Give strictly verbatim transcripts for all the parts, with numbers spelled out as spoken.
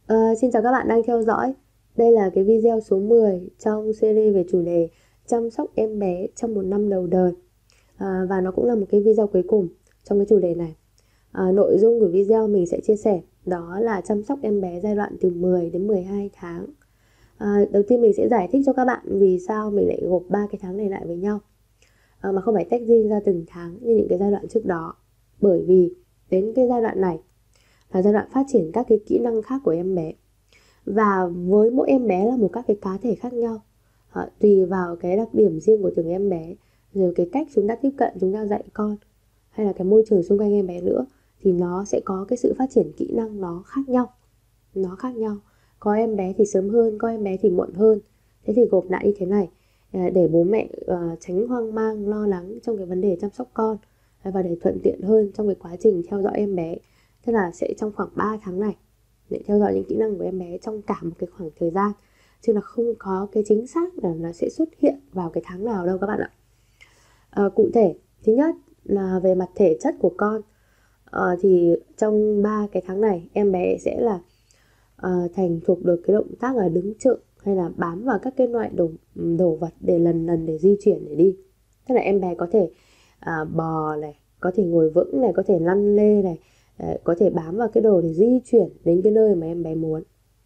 Ờ, Xin chào các bạn đang theo dõi. Đây là cái video số mười trong series về chủ đề chăm sóc em bé trong một năm đầu đời. À, và nó cũng là một cái video cuối cùng trong cái chủ đề này. À, nội dung của video mình sẽ chia sẻ đó là chăm sóc em bé giai đoạn từ mười đến mười hai tháng. À, đầu tiên mình sẽ giải thích cho các bạn vì sao mình lại gộp ba cái tháng này lại với nhau, à, mà không phải tách riêng ra từng tháng như những cái giai đoạn trước đó. Bởi vì đến cái giai đoạn này là giai đoạn phát triển các cái kỹ năng khác của em bé. Và với mỗi em bé là một các cái cá thể khác nhau, à, tùy vào cái đặc điểm riêng của từng em bé, rồi cái cách chúng ta tiếp cận, chúng ta dạy con, hay là cái môi trường xung quanh em bé nữa, thì nó sẽ có cái sự phát triển kỹ năng nó khác nhau. Nó khác nhau. Có em bé thì sớm hơn, có em bé thì muộn hơn. Thế thì gộp lại như thế này để bố mẹ uh, tránh hoang mang, lo lắng trong cái vấn đề chăm sóc con, và để thuận tiện hơn trong cái quá trình theo dõi em bé. Tức là sẽ trong khoảng ba tháng này để theo dõi những kỹ năng của em bé trong cả một cái khoảng thời gian, chứ là không có cái chính xác là nó sẽ xuất hiện vào cái tháng nào đâu các bạn ạ. À, cụ thể, thứ nhất là về mặt thể chất của con, à, thì trong ba cái tháng này em bé sẽ là à, thành thục được cái động tác là đứng chựng hay là bám vào các cái loại đồ, đồ vật để lần lần để di chuyển để đi. Tức là em bé có thể à, bò này, có thể ngồi vững này, có thể lăn lê này, có thể bám vào cái đồ để di chuyển đến cái nơi mà em bé muốn.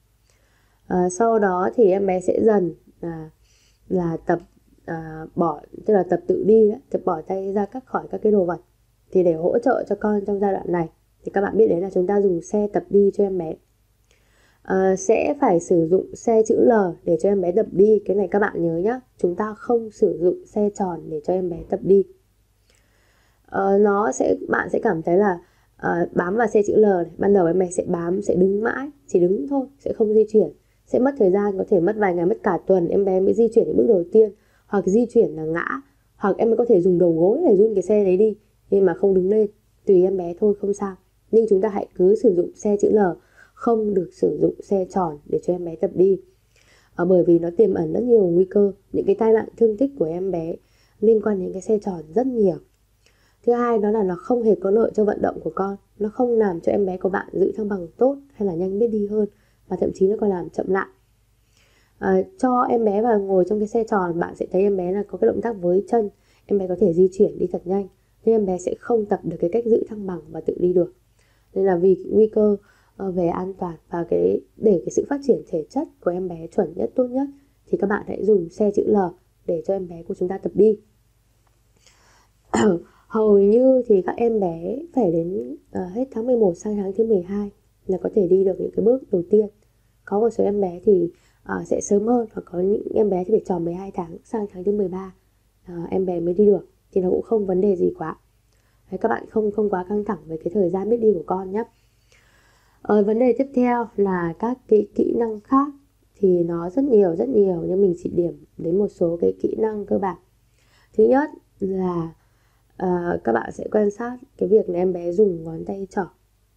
À, sau đó thì em bé sẽ dần à, là tập à, bỏ, tức là tập tự đi đó, tập bỏ tay ra các khỏi các cái đồ vật. Thì để hỗ trợ cho con trong giai đoạn này thì các bạn biết đấy là chúng ta dùng xe tập đi cho em bé. À, sẽ phải sử dụng xe chữ L để cho em bé tập đi. Cái này các bạn nhớ nhé, chúng ta không sử dụng xe tròn để cho em bé tập đi. À, nó sẽ bạn sẽ cảm thấy là À, bám vào xe chữ L này, ban đầu em bé sẽ bám, sẽ đứng mãi, chỉ đứng thôi, sẽ không di chuyển, sẽ mất thời gian, có thể mất vài ngày, mất cả tuần em bé mới di chuyển những bước đầu tiên, hoặc di chuyển là ngã, hoặc em bé có thể dùng đầu gối để run cái xe đấy đi nhưng mà không đứng lên, tùy em bé thôi, không sao. Nhưng chúng ta hãy cứ sử dụng xe chữ L, không được sử dụng xe tròn để cho em bé tập đi, à, bởi vì nó tiềm ẩn rất nhiều nguy cơ, những cái tai nạn thương tích của em bé liên quan đến cái xe tròn rất nhiều. Thứ hai đó là nó không hề có lợi cho vận động của con. Nó không làm cho em bé của bạn giữ thăng bằng tốt hay là nhanh biết đi hơn, mà thậm chí nó còn làm chậm lại. À, cho em bé vào ngồi trong cái xe tròn, bạn sẽ thấy em bé là có cái động tác với chân, em bé có thể di chuyển đi thật nhanh, nhưng em bé sẽ không tập được cái cách giữ thăng bằng và tự đi được. Nên là vì cái nguy cơ uh, về an toàn và cái để cái sự phát triển thể chất của em bé chuẩn nhất, tốt nhất, thì các bạn hãy dùng xe chữ L để cho em bé của chúng ta tập đi. Hầu như thì các em bé phải đến uh, hết tháng mười một sang tháng thứ mười hai là có thể đi được những cái bước đầu tiên. Có một số em bé thì uh, sẽ sớm hơn, hoặc có những em bé thì phải tròn mười hai tháng sang tháng thứ mười ba uh, em bé mới đi được, thì nó cũng không vấn đề gì quá. Đấy, các bạn không không quá căng thẳng về cái thời gian biết đi của con nhé. Uh, vấn đề tiếp theo là các cái kỹ năng khác, thì nó rất nhiều rất nhiều nhưng mình chỉ điểm đến một số cái kỹ năng cơ bản. Thứ nhất là À, các bạn sẽ quan sát cái việc là em bé dùng ngón tay trỏ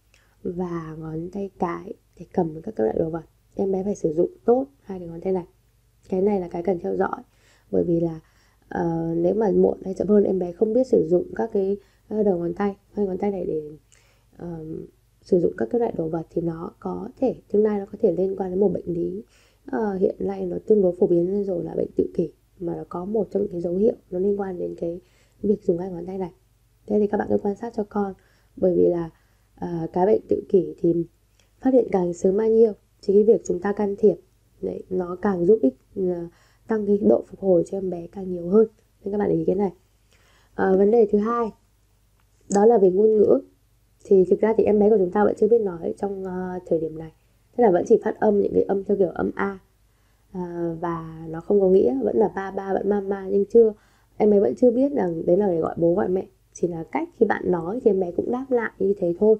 và ngón tay cái để cầm các loại đồ vật. Em bé phải sử dụng tốt hai cái ngón tay này. Cái này là cái cần theo dõi, bởi vì là uh, nếu mà muộn hay chậm hơn, em bé không biết sử dụng các cái đầu ngón tay, hai ngón tay này để uh, sử dụng các cái loại đồ vật, thì nó có thể tương lai nó có thể liên quan đến một bệnh lý uh, hiện nay nó tương đối phổ biến lên rồi, là bệnh tự kỷ, mà nó có một trong những cái dấu hiệu nó liên quan đến cái việc dùng hai ngón tay này. Thế thì các bạn cứ quan sát cho con, bởi vì là uh, cái bệnh tự kỷ thì phát hiện càng sớm bao nhiêu thì cái việc chúng ta can thiệp đấy, nó càng giúp ích uh, tăng cái độ phục hồi cho em bé càng nhiều hơn. Nên các bạn để ý cái này. Uh, vấn đề thứ hai đó là về ngôn ngữ. Thì thực ra thì em bé của chúng ta vẫn chưa biết nói trong uh, thời điểm này, tức là vẫn chỉ phát âm những cái âm theo kiểu âm A, uh, và nó không có nghĩa, vẫn là ba ba, vẫn mama, nhưng chưa em bé vẫn chưa biết rằng đấy là để gọi bố gọi mẹ. Chỉ là cách khi bạn nói thì em bé cũng đáp lại như thế thôi.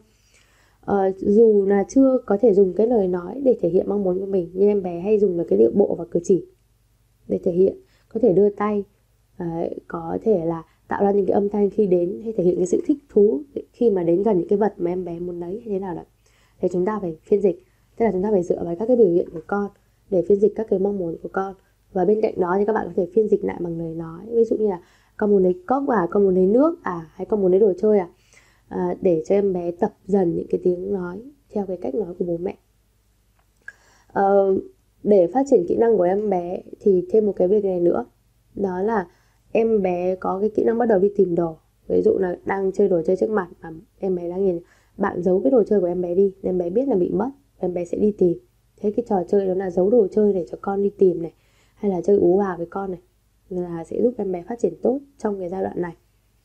à, Dù là chưa có thể dùng cái lời nói để thể hiện mong muốn của mình, nhưng em bé hay dùng là cái điệu bộ và cử chỉ để thể hiện. Có thể đưa tay, à, có thể là tạo ra những cái âm thanh khi đến, hay thể hiện cái sự thích thú khi mà đến gần những cái vật mà em bé muốn lấy hay thế nào đó. Thì chúng ta phải phiên dịch, tức là chúng ta phải dựa vào các cái biểu hiện của con để phiên dịch các cái mong muốn của con. Và bên cạnh đó thì các bạn có thể phiên dịch lại bằng lời nói. Ví dụ như là con muốn lấy cốc à, con muốn lấy nước à, hay con muốn lấy đồ chơi à, à để cho em bé tập dần những cái tiếng nói theo cái cách nói của bố mẹ. Uh, để phát triển kỹ năng của em bé thì thêm một cái việc này nữa, đó là em bé có cái kỹ năng bắt đầu đi tìm đồ. Ví dụ là đang chơi đồ chơi trước mặt mà em bé đang nhìn, bạn giấu cái đồ chơi của em bé đi, em bé biết là bị mất, em bé sẽ đi tìm. Thế cái trò chơi đó là giấu đồ chơi để cho con đi tìm này, hay là chơi ú à với con này, là sẽ giúp em bé phát triển tốt trong cái giai đoạn này.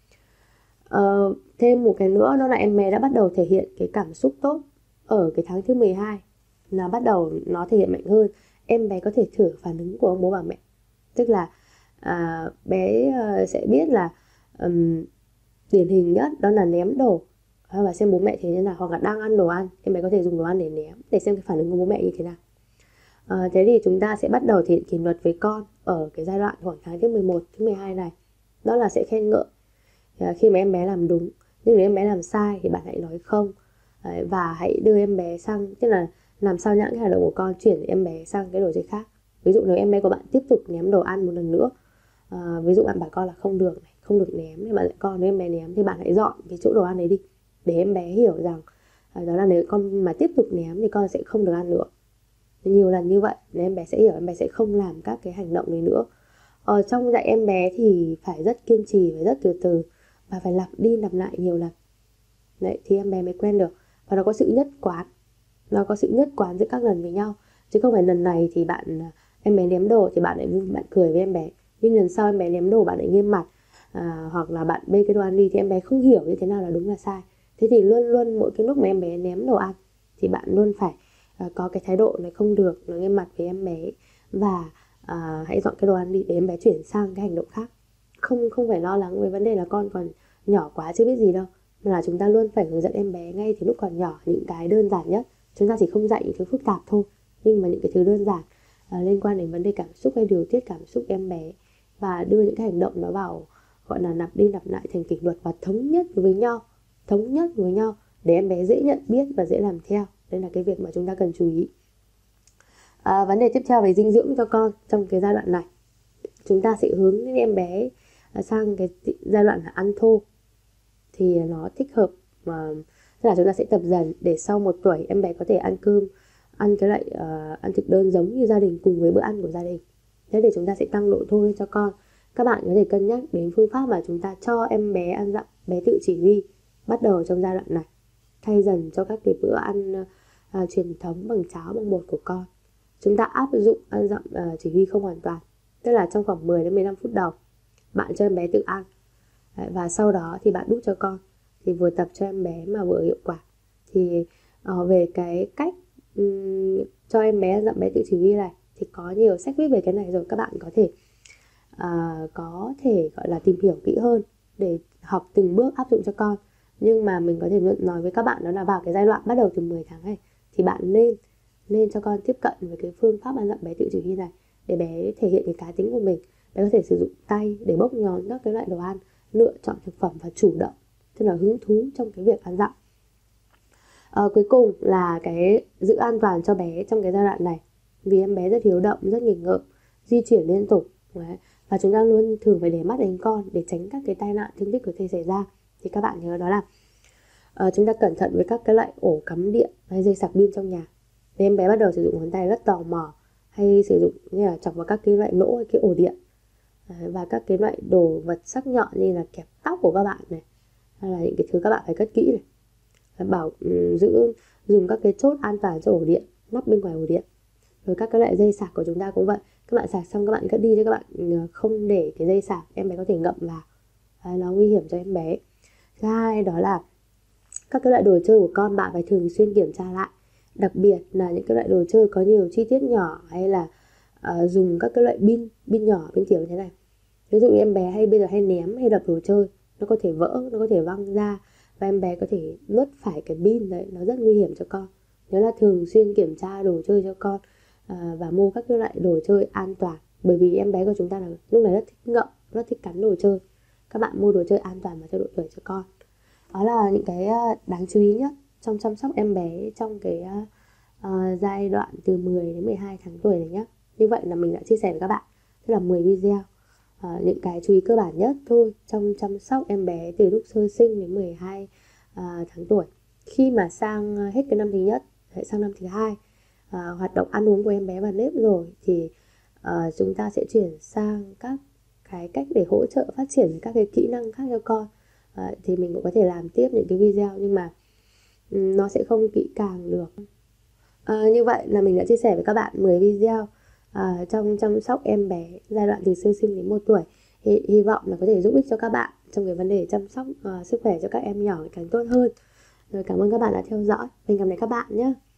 Uh, thêm một cái nữa đó là em bé đã bắt đầu thể hiện cái cảm xúc tốt ở cái tháng thứ mười hai, là bắt đầu nó thể hiện mạnh hơn. Em bé có thể thử phản ứng của ông bố bà mẹ, tức là à, bé uh, sẽ biết là um, điển hình nhất đó là ném đồ và xem bố mẹ thế nào, hoặc là đang ăn đồ ăn, em bé có thể dùng đồ ăn để ném để xem cái phản ứng của bố mẹ như thế nào. À, thế thì chúng ta sẽ bắt đầu thể hiện kỷ luật với con ở cái giai đoạn khoảng tháng thứ mười một, thứ mười hai này, đó là sẽ khen ngợi à, khi mà em bé làm đúng. Nhưng nếu em bé làm sai thì bạn hãy nói không. Đấy, và hãy đưa em bé sang, tức là làm sao nhãn cái hành động của con, chuyển em bé sang cái đồ chơi khác. Ví dụ nếu em bé của bạn tiếp tục ném đồ ăn một lần nữa, à, ví dụ bạn bảo con là không được này, không được ném, thì bạn lại con nếu em bé ném thì bạn hãy dọn cái chỗ đồ ăn đấy đi, để em bé hiểu rằng à, đó là nếu con mà tiếp tục ném thì con sẽ không được ăn nữa. Nhiều lần như vậy nên em bé sẽ hiểu, em bé sẽ không làm các cái hành động này nữa. Ở trong dạy em bé thì phải rất kiên trì, phải rất từ từ, và phải lặp đi lặp lại nhiều lần. Đấy, thì em bé mới quen được. Và nó có sự nhất quán, nó có sự nhất quán giữa các lần với nhau, chứ không phải lần này thì bạn em bé ném đồ thì bạn lại bạn cười với em bé, nhưng lần sau em bé ném đồ bạn lại nghiêm mặt, à, hoặc là bạn bê cái đồ ăn đi thì em bé không hiểu như thế nào là đúng là sai. Thế thì luôn luôn mỗi cái lúc mà em bé ném đồ ăn thì bạn luôn phải à, có cái thái độ này không được, nó nghiêm mặt với em bé, và à, hãy dọn cái đồ ăn đi để em bé chuyển sang cái hành động khác. Không không phải lo lắng về vấn đề là con còn nhỏ quá chưa biết gì đâu, mà là chúng ta luôn phải hướng dẫn em bé ngay từ lúc còn nhỏ những cái đơn giản nhất. Chúng ta chỉ không dạy những thứ phức tạp thôi, nhưng mà những cái thứ đơn giản à, liên quan đến vấn đề cảm xúc hay điều tiết cảm xúc em bé, và đưa những cái hành động nó vào gọi là lặp đi lặp lại thành kỷ luật và thống nhất với nhau, thống nhất với nhau để em bé dễ nhận biết và dễ làm theo. Đây là cái việc mà chúng ta cần chú ý. À, vấn đề tiếp theo về dinh dưỡng cho con trong cái giai đoạn này, chúng ta sẽ hướng đến em bé sang cái giai đoạn là ăn thô, thì nó thích hợp mà tức là chúng ta sẽ tập dần để sau một tuổi em bé có thể ăn cơm, ăn cái loại uh, ăn thực đơn giống như gia đình cùng với bữa ăn của gia đình. Thế để chúng ta sẽ tăng độ thô cho con. Các bạn có thể cân nhắc đến phương pháp mà chúng ta cho em bé ăn dặm bé tự chỉ huy bắt đầu trong giai đoạn này, thay dần cho các cái bữa ăn uh, truyền thống bằng cháo bằng bột của con. Chúng ta áp dụng ăn dặm uh, chỉ huy không hoàn toàn, tức là trong khoảng mười đến mười lăm phút đầu bạn cho em bé tự ăn. Đấy, và sau đó thì bạn đút cho con, thì vừa tập cho em bé mà vừa hiệu quả. Thì uh, về cái cách um, cho em bé ăn dặm bé tự chỉ huy này thì có nhiều sách viết về cái này rồi, các bạn có thể uh, có thể gọi là tìm hiểu kỹ hơn để học từng bước áp dụng cho con. Nhưng mà mình có thể nói với các bạn đó là vào cái giai đoạn bắt đầu từ mười tháng này thì bạn nên nên cho con tiếp cận với cái phương pháp ăn dặm bé tự chỉ huy này, để bé thể hiện cái cá tính của mình. Bé có thể sử dụng tay để bốc nhón các cái loại đồ ăn, lựa chọn thực phẩm và chủ động, tức là hứng thú trong cái việc ăn dặm. À, cuối cùng là cái giữ an toàn cho bé trong cái giai đoạn này, vì em bé rất hiếu động, rất nghịch ngợm, di chuyển liên tục. Đấy. Và chúng ta luôn thường phải để mắt đến con để tránh các cái tai nạn thương tích có thể xảy ra. Thì các bạn nhớ đó là uh, chúng ta cẩn thận với các cái loại ổ cắm điện hay dây sạc pin trong nhà. Nếu em bé bắt đầu sử dụng ngón tay rất tò mò, hay sử dụng như là chọc vào các cái loại lỗ hay cái ổ điện, và các cái loại đồ vật sắc nhọn như là kẹp tóc của các bạn này, hay là những cái thứ các bạn phải cất kỹ này, bảo um, giữ dùng các cái chốt an toàn cho ổ điện, nắp bên ngoài ổ điện. Rồi các cái loại dây sạc của chúng ta cũng vậy, các bạn sạc xong các bạn cất đi cho các bạn không để cái dây sạc em bé có thể ngậm vào. Đấy, nó nguy hiểm cho em bé. Thứ hai đó là các cái loại đồ chơi của con bạn phải thường xuyên kiểm tra lại, đặc biệt là những cái loại đồ chơi có nhiều chi tiết nhỏ, hay là uh, dùng các cái loại pin pin nhỏ, pin tiểu như thế này. Ví dụ như em bé hay bây giờ hay ném hay đập đồ chơi, nó có thể vỡ, nó có thể văng ra, và em bé có thể nuốt phải cái pin đấy, nó rất nguy hiểm cho con. Nhớ là thường xuyên kiểm tra đồ chơi cho con, uh, và mua các cái loại đồ chơi an toàn, bởi vì em bé của chúng ta là lúc này rất thích ngậm, rất thích cắn đồ chơi. Các bạn mua đồ chơi an toàn và theo độ tuổi cho con. Đó là những cái đáng chú ý nhất trong chăm sóc em bé trong cái uh, giai đoạn từ mười đến mười hai tháng tuổi này nhé. Như vậy là mình đã chia sẻ với các bạn, tức là mười video, uh, những cái chú ý cơ bản nhất thôi trong chăm sóc em bé từ lúc sơ sinh đến mười hai uh, tháng tuổi. Khi mà sang hết cái năm thứ nhất, sang năm thứ hai, à, hoạt động ăn uống của em bé vào nếp rồi thì à, chúng ta sẽ chuyển sang các cái cách để hỗ trợ phát triển các cái kỹ năng khác cho con. à, thì mình cũng có thể làm tiếp những cái video nhưng mà um, nó sẽ không kỹ càng được. à, Như vậy là mình đã chia sẻ với các bạn mười video à, trong chăm sóc em bé giai đoạn từ sơ sinh đến một tuổi. Hy, hy vọng là có thể giúp ích cho các bạn trong cái vấn đề chăm sóc uh, sức khỏe cho các em nhỏ ngày càng tốt hơn. Rồi, cảm ơn các bạn đã theo dõi. Mình cảm ơn các bạn nhé.